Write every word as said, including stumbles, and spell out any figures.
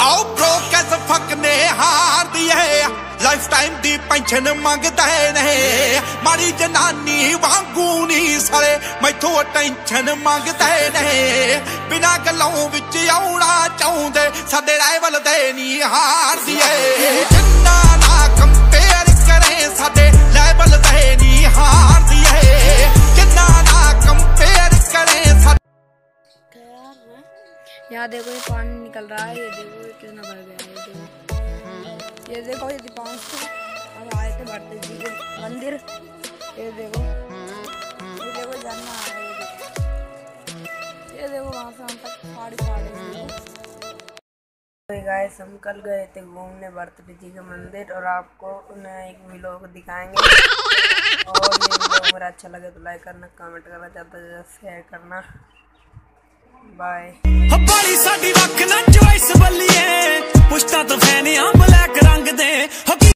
आओ ब्रो कैसे फक ने हार दी है लाइफ टाइम दी पेंशन मंगदा नहीं माड़ी जनानी वांगू नहीं साले मैथों टेंशन मंगदा नहीं बिना गलों विच आउणा चाहुंदे साडे राइवल दे नहीं हार दी है जिन्ना ना कंपेयर करें साडे लेवल दे नहीं हार दी है जिन्ना ना कंपेयर करें। यहाँ देखो ये पानी निकल रहा है, ये देखो ये कितना भर गया है, ये देखो ये देखो ये पाँच सौ हम आए थे भरते जी के मंदिर, ये देखो ये देखो झरना आ रहा है, ये देखो वहाँ से हम तक पहाड़ी पहाड़ी। तो गाइस हम कल गए थे घूमने बर्थडे जी के मंदिर और आपको उन्हें एक व्लॉग दिखाएंगे और ये व्लॉग मेरा अच्छा लगे तो लाइक करना, कमेंट करना, ज़्यादा से ज़्यादा शेयर करना। बाय। हमारी साडी वख ना चॉइस बल्लिए पुछता तो फैन